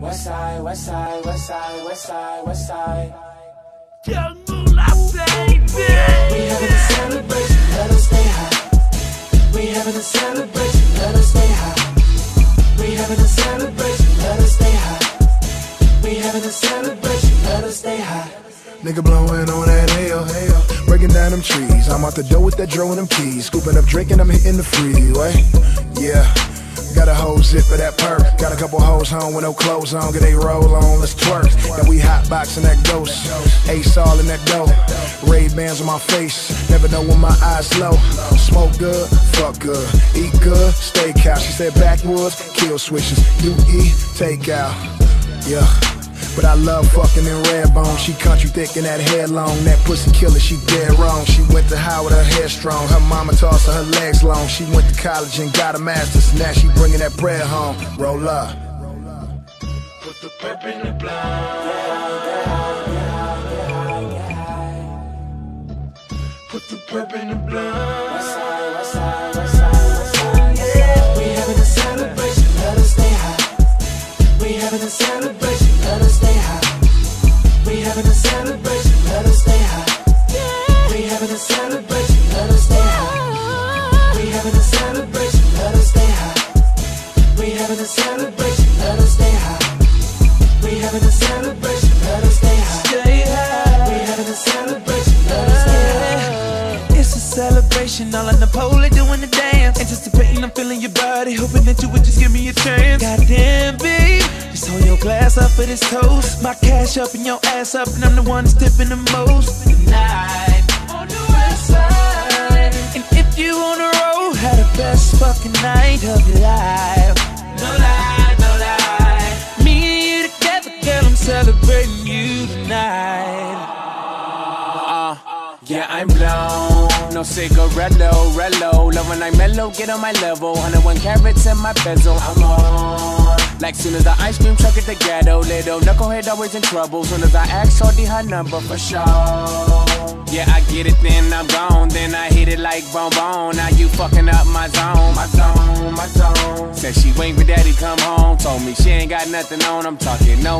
West side, west side, west side, west side, west side. Young Moolah, baby. We having a celebration, let us stay high. We having a celebration, let us stay high. We having a celebration, let us stay high. We having a celebration, let us stay high. Nigga blowing on that hell, breaking down them trees. I'm out the door with that dro and them keys. Scooping up drink and I'm hitting the freeway. Yeah, got a whole zip of that perk. Got a couple hoes home with no clothes on. Get they roll on, let's twerk. And we hot boxing that ghost. Ace all in that dough. Ray-Bans on my face. Never know when my eyes slow. Smoke good, fuck good. Eat good, steakhouse. She said backwoods, kill switches. You eat, take out. Yeah. But I love fucking in Redbone. She country thick and that hair long. That pussy killer, she dead wrong. She went to Howard, her hair strong. Her mama tossed her legs long. She went to college and got a master's. Now she bringing that bread home. Roll up. Put the pep in the blind. Put the pep in the blind. West side, west side, west side, west side, yeah. We having a celebration, let us stay high. We having a celebration, let us stay high. We having a celebration, let us stay high. We having a celebration, let us stay high. We having a celebration, let us stay high. We having a celebration, let us stay high. We having a celebration, let us stay high. We having a celebration, let us stay high. It's a celebration, all on the pole doing the dance. Anticipating, I'm feeling your body, hoping that you would just give me a chance. Goddamn, babe, just hold your glass up for this toast. My cash up and your ass up, and I'm the one that's tipping the most. Tonight, on the west side. And if you on the road, had the best fucking night of your life. No lie, no lie. Me and you together, girl, I'm celebrating you tonight. Yeah, I'm blown, no cigarello, rello. Love when I mellow, get on my level. 101 carats in my bezel, I'm on. Like soon as the ice cream truck at the ghetto. Little knucklehead always in trouble. Soon as I ask shorty her number for sure. Yeah, I get it, then I'm gone. Then I hit it like bonbon. Now you fucking up my zone, my zone, my zone. Said she wait for daddy come home. Told me she ain't got nothing on. I'm talking no,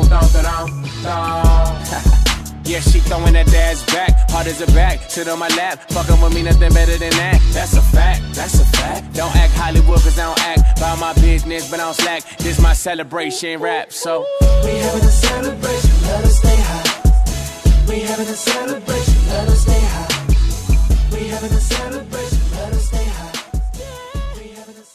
yeah, she throwing that ass back, hard as a back, sit on my lap, fucking with me, nothing better than that. That's a fact, that's a fact. Don't act Hollywood, cause I don't act by my business, but I don't slack. This my celebration rap, so we having a celebration, let us stay high. We having a celebration, let us stay high. We having a celebration, let us stay high. We having a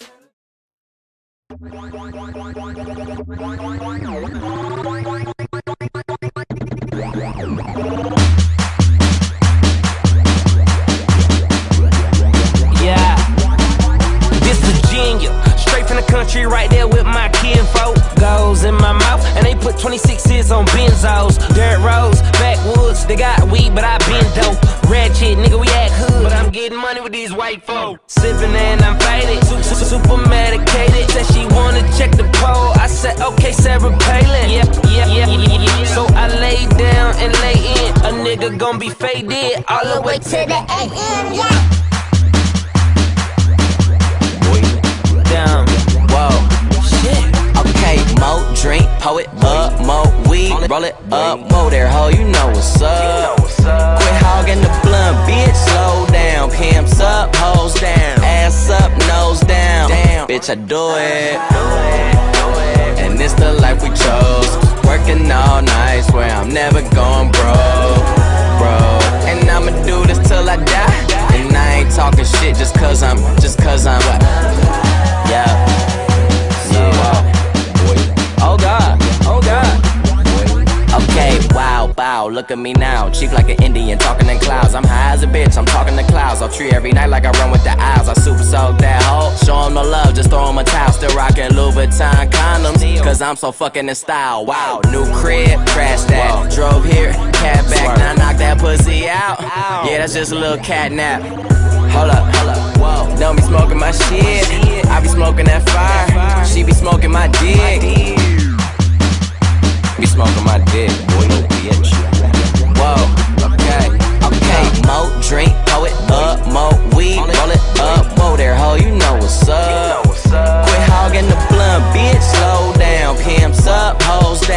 Yeah, this Virginia, straight from the country, right there with my kinfolk. Goes in my mouth, and they put 26s on benzos. Dirt roads, backwoods, they got weed, but I been dope. Ratchet, nigga, we act hood, but I'm getting money with these white folk. Sipping and I'm faded, super medicated. Said she wanna check the pole, I said okay, Sarah Palin. Yeah. So I lay down and lay in. A nigga gon' be faded all the way to the AM, yeah. Down, whoa, shit. Okay, more drink, pour it up, more weed, roll it up, whoa there, ho, you know what's up. Quit hogging the blunt, bitch, slow down. Pimps up, hoes down, ass up, nose down. Damn, bitch, I do it. And it's the life we chose. Working all night, swear I'm never going broke, bro. And I'ma do this till I die. And I ain't talking shit just cause I'm what? Yeah. Oh God, oh God. Okay, wow, bow, look at me now. Cheap like an Indian, talking in clouds. I'm high as a bitch, I'm talking to clouds. I'll treat every night like I run with the owls. I super soak that hoe, show him no love, just throw him a towel. Still rocking Louis Vuitton condoms, cause I'm so fucking in style. Wow, new crib, crash that. Drove here, cat back, now knock that pussy out. Yeah, that's just a little cat nap. Hold up, whoa. Don't be smoking my shit, I be smoking that fire. She be smoking my dick. Be smoking my dick, boy, no bitch. Whoa, okay, more drink, pour it up, more weed, roll it up, whoa there, ho, you know what's up. Quit hogging the blunt, bitch, slow down. Pimps up, hoes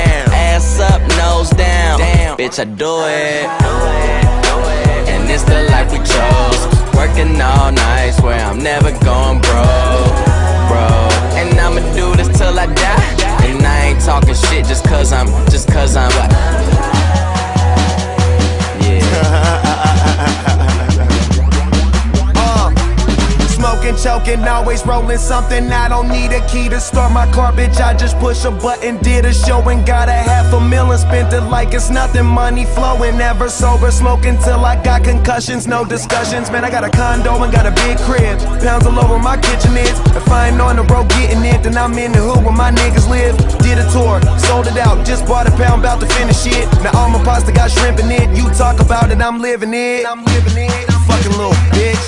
bitch, I do it. And it's the life we chose. Working all night, swear I'm never going broke, bro. And I'ma do this till I die. And I ain't talking shit just cause I'm what? Smoking, choking, always rolling something. I don't need a key to start my car, bitch. I just push a button, did a show and got $500,000. Spent it like it's nothing, money flowing. Never sober, smoking till I got concussions. No discussions, man. I got a condo and got a big crib. Pounds all over my kitchen is. If I ain't on the road getting it, then I'm in the hood where my niggas live. Did a tour, sold it out, just bought a pound, about to finish it. Now all my pasta got shrimp in it. You talk about it, I'm living it. Fucking little bitch.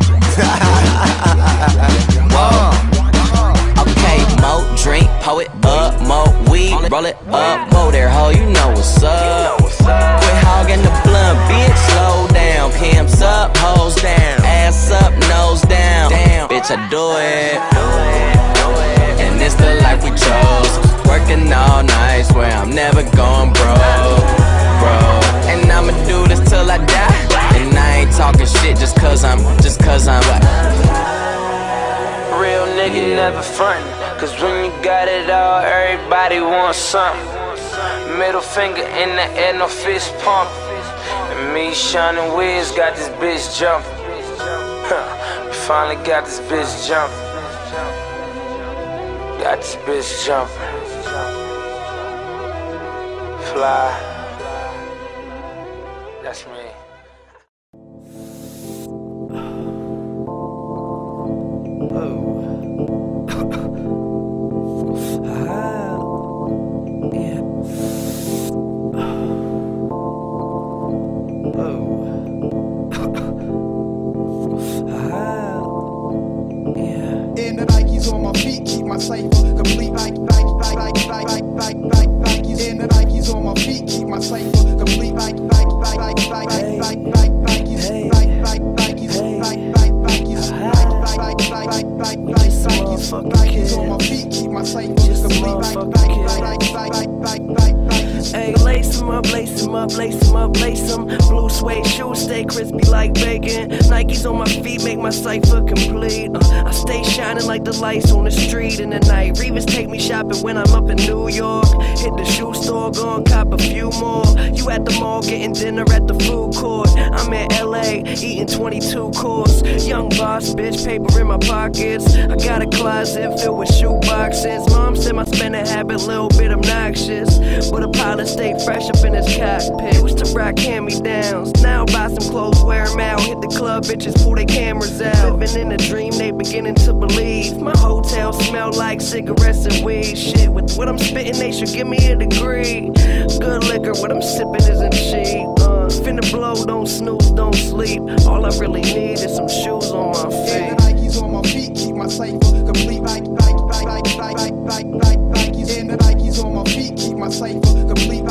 Okay, more drink, pour it up, more weed, roll it up, whoa there, ho, you know what's up. Quit hogging the blunt, bitch, slow down. Pimps up, hoes down, ass up, nose down. Damn, bitch, I do it. And it's the life we chose. Working all night, swear I'm never going broke, bro. And I'ma do this till I die. And I ain't talking shit just cause I'm what? Real nigga never frontin', cause when you got it all, everybody wants something. Middle finger in the air, no fist pump. And me, Sean and Wiz got this bitch jumping. We finally got this bitch jumping. Got this bitch jumping. Fly. That's me. And the Nikes on my feet keep my cipher complete. Nikes and the Nikes on my feet keep my cipher complete. Nikes on my feet keep my cipher complete. Hey, lace 'em up, lace 'em up, lace 'em up, lace 'em. Blue suede shoes stay crispy like bacon. Nikes on my feet make my cipher complete. I stay shining like the lights on the street in the night. Revis take me shopping when I'm up in New York. Hit the shoe store, go and cop a few more. You at the mall getting dinner at the food court. I'm in LA eating 22 course. Young boss, bitch, paper in my pockets. I got a closet filled with shoe boxes. Mom said my spending habit a little bit obnoxious, but a pilot stayed fresh up in his cockpit. Used to rock hand-me-downs, now buy some clothes, wear them out. Hit the club, bitches pull their cameras out. Living in a dream, they beginning to believe. My hotel smell like cigarettes and weed. Shit, with what I'm spitting, they should give me a degree. Good liquor, what I'm sipping isn't cheap. Finna blow, don't snooze, don't sleep. All I really need is some shoes on my feet. And the Nikes on my feet keep my cipher complete. Nikes and the Nikes on my feet keep my cipher complete.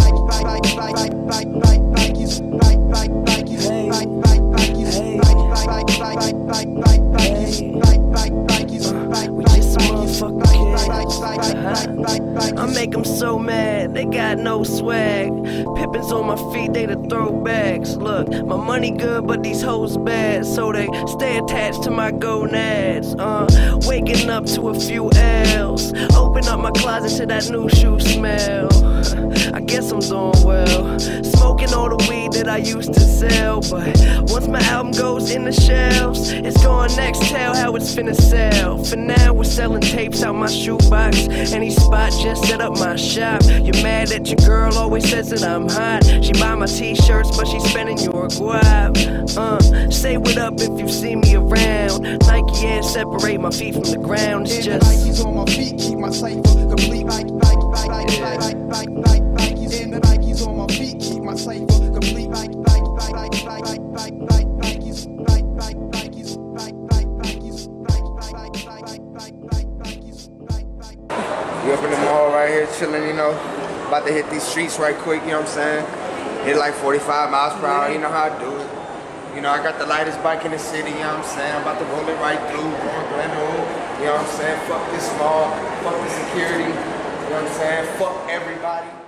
I make them so mad, they got no swag. Pippins on my feet, they the throwbacks. Look, my money good, but these hoes bad, so they stay attached to my gonads. Waking up to a few L's. Open up my closet to that new shoe smell. I guess I'm doing well. Smoking all the weed that I used to sell, but once my album goes in the shelves, it's going next, tell how it's finna sell. For now, we're selling tapes out my shoebox. Any spot, just set up my shop. You're mad that your girl always says that I'm hot. She buy my t-shirts, but she spending your guap. Say what up if you see me around. Nike and separate my feet from the ground. It's just Nikes on my feet keep my cipher complete. Nikes and the Nikes on my feet keep my cipher complete. We up in the mall right here chilling, you know. About to hit these streets right quick, you know what I'm saying? Hit like 45 miles per hour, you know how I do it. You know, I got the lightest bike in the city, you know what I'm saying? I'm about to roll it right through, going Glenwood, you know what I'm saying? Fuck this law, fuck the security, you know what I'm saying? Fuck everybody.